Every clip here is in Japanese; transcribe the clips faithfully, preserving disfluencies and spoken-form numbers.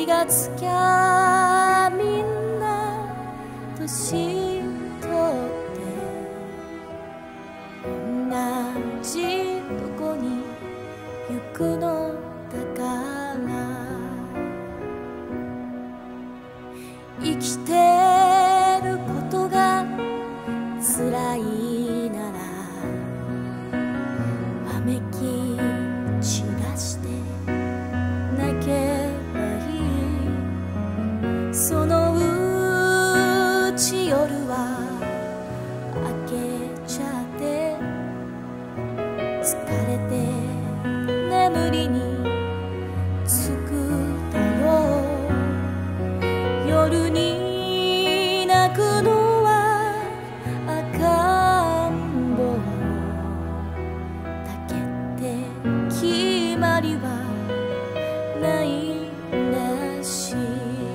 気がつきゃみんな年取って同じとこに行くのだから生きてることが辛いならわめき散らして泣けばいいそのうち夜は明けちゃって疲れて眠りにつくだろう夜に泣くのは赤ん坊だけって決まりはないらしい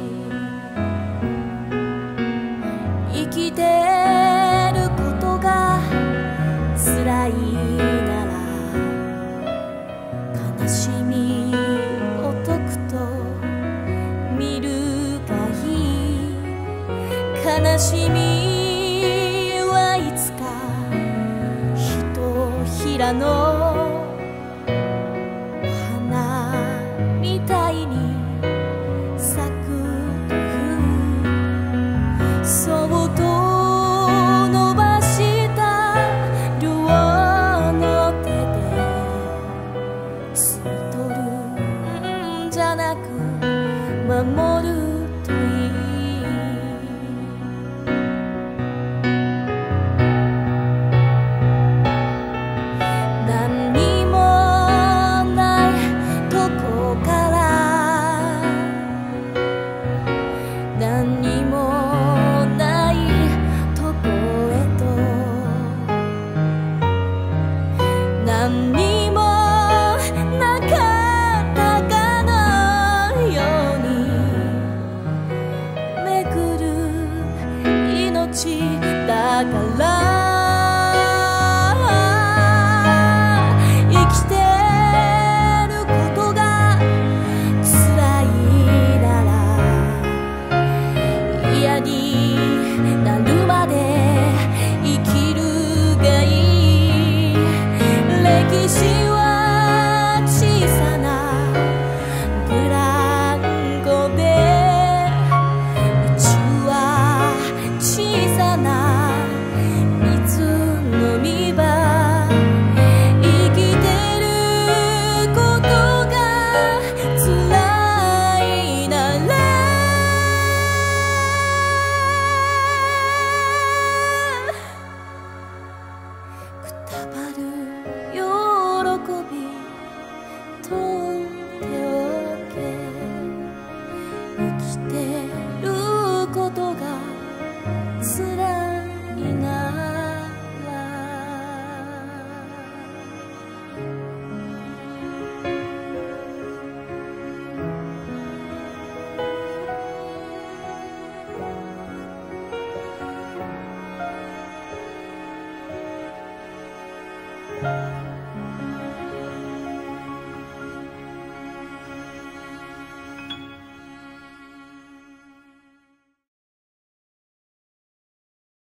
生きてることが辛いなら悲しみを解くと見るがいい悲しみはいつかひとひらのみたいに咲くというそっと伸ばした両の手で吸い取るんじゃなく守る